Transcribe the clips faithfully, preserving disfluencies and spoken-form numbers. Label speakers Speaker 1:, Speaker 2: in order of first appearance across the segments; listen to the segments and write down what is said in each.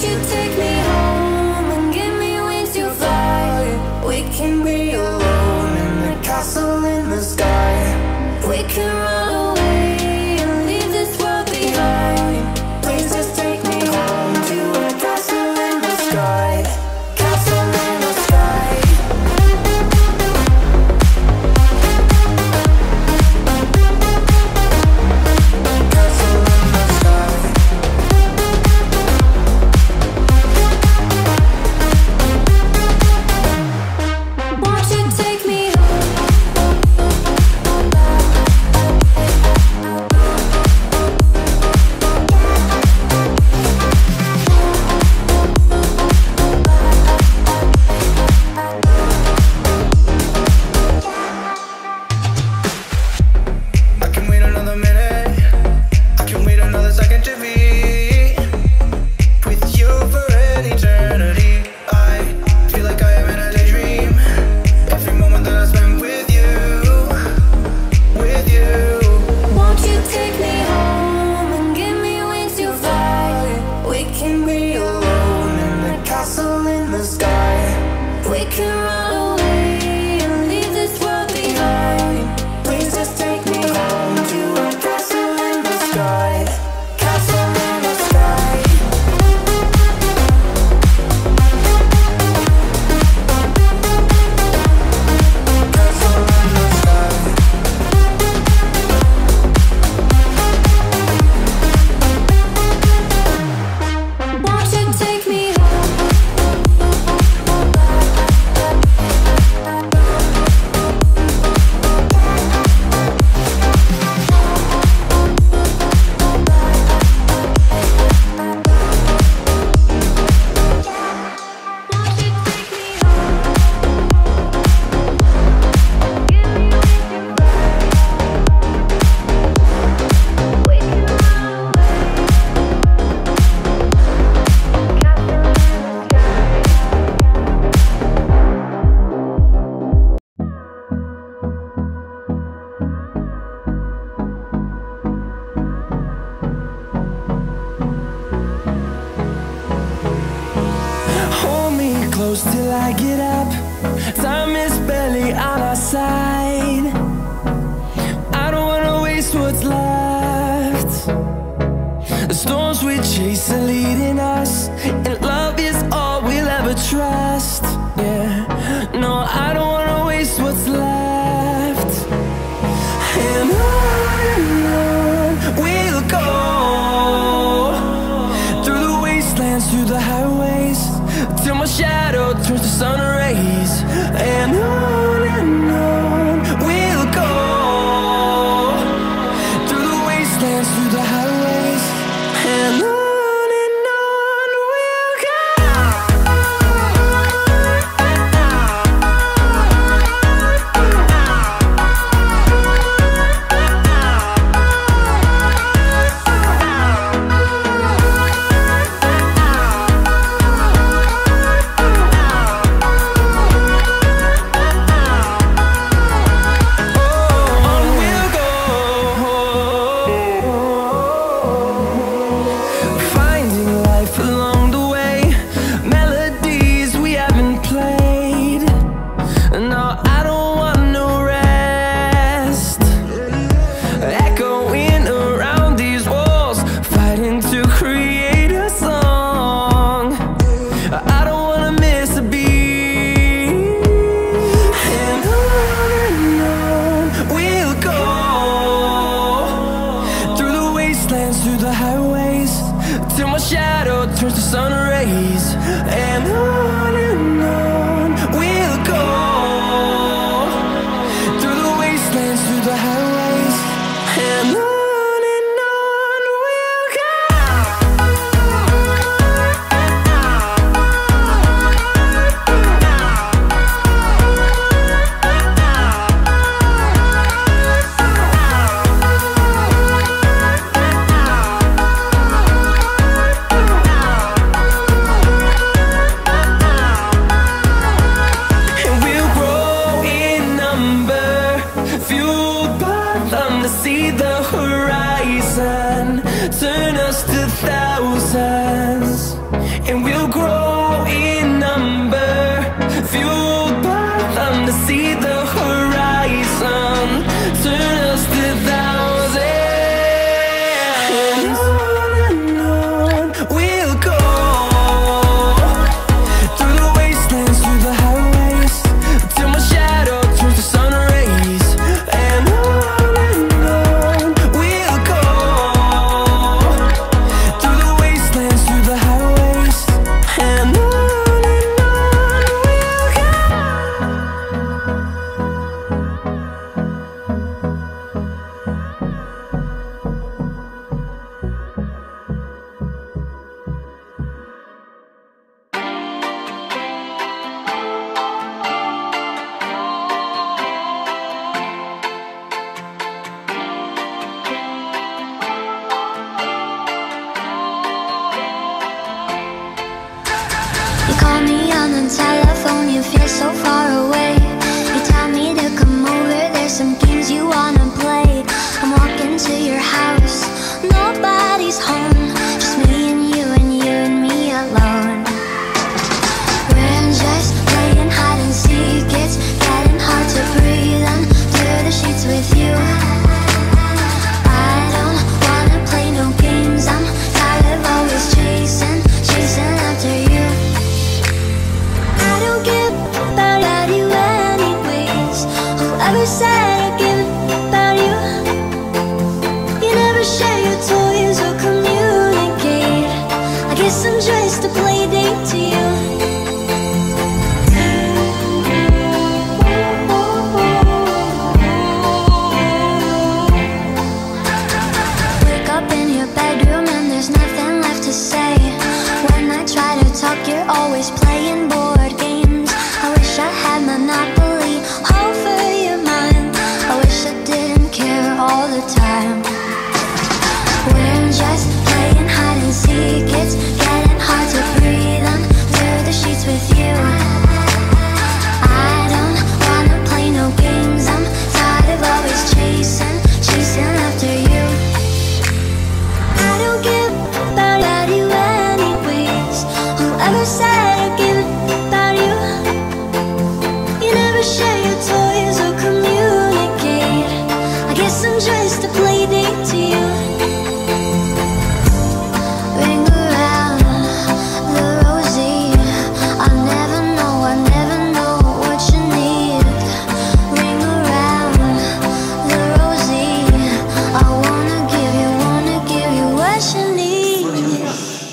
Speaker 1: you take me home and give me wings to fly? We can be alone in the castle in the sky. We can run away and leave this world behind. Please just take me home to a castle in the sky. Castle in the sky. Castle in the sky. Won't you take me
Speaker 2: I can wait another minute, I can wait another second to be with you for an eternity. I feel like I am in a daydream. Every moment that I spend with you, with you.
Speaker 1: Won't you take me home and give me wings to fly? We can be alone in the castle in the sky. We can run away and leave this world behind. Please just take me home to a castle in the sky. Castle in the sky. Castle in the sky. Won't you take me
Speaker 3: Hold me close till I get up. Time is barely on our side. I don't wanna waste what's left. The storms we chase are leading us, and love is all we'll ever trust. Yeah, no, I don't wanna waste what's left. And on and on we'll go, through the wastelands, through the highways, till my shadow turns to sun rays. And on and on we'll go, through the wastelands, through the highways, and on and on we'll go. On we'll go, finding life along the way, melodies we haven't played. No, I don't want no rest, echoing around these walls, fighting to create a song. I don't wanna miss a beat. And on and on we'll go, through the wastelands, through the highways, till my shadow turns to sun rays. And on and on we'll go, through the wastelands, through the highways, and on and on we'll go.
Speaker 4: Call me on the telephone, you feel so far away. You tell me to come over, there's some games you wanna play. I'm walking to your house, nobody's home, just me and you and you and me alone. We're just playing hide and seek, it's getting hard to breathe under the sheets with you. I don't wanna play no games, I'm tired of always chasing, chasing after you. I don't give about you anyways, whoever said I give about you. You never share your toys or communicate, I guess I'm just a play date to you. Wake up in your bedroom and there's nothing left to say. When I try to talk, you're always playing board games. I wish I had Monopoly over your mind, I wish I didn't care all the time. We're just playing hide and seek, it's getting hard to breathe under the sheets with you. I don't wanna play no games, I'm tired of always chasing, chasing after you. I don't give about you anyways, whoever said I give about you. You never share your toys or communicate, I guess I'm just a play date to you. Ring around the rosy, I never know, I never know what you need. Ring around the rosy, I wanna give you, wanna give you what you need.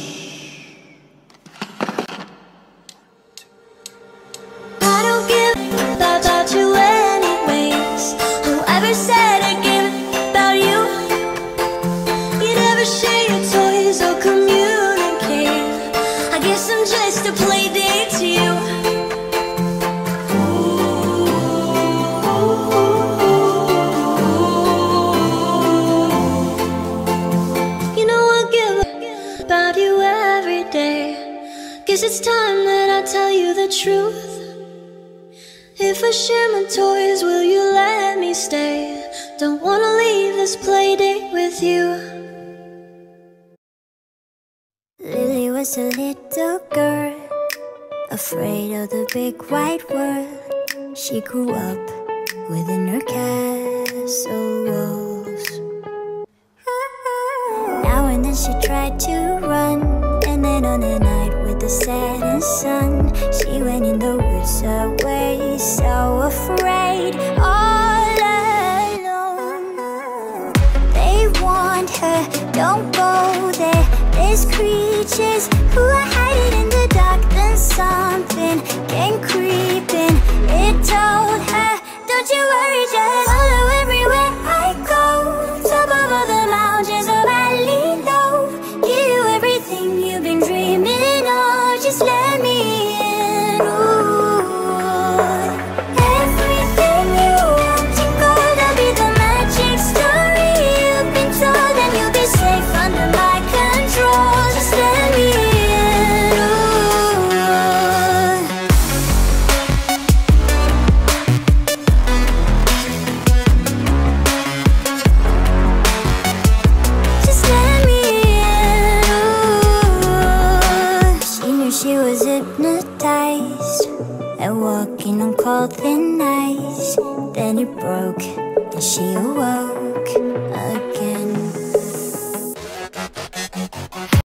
Speaker 4: I don't give about you anyways, whoever said I give about you. You never share your toys or communicate, I guess I'm just a play date to you. You know I give about you every day, guess it's time that I tell you the truth. If I share my toys, will you let me stay? Don't wanna leave this play date with you. Lily was a little girl, afraid of the big wide world. She grew up within her castle walls. Now and then she tried to run, and then on a night with the setting sun, she went in the woods away, so afraid, all alone. They warned her, don't go there, there's creatures who are hiding in the dark. Then something came creeping, it told her, don't you worry, just follow everywhere I go. Top of all the mountains of valley low, give you everything you've been dreaming of, just let me in. Ooh. Everything you want in gold, I'll be the magic story you've been told, and you'll be safe under my control, just let me in. Ooh. Just let me in. Ooh. She knew she was hypnotized and walking on cold thin ice. Then it broke and she awoke.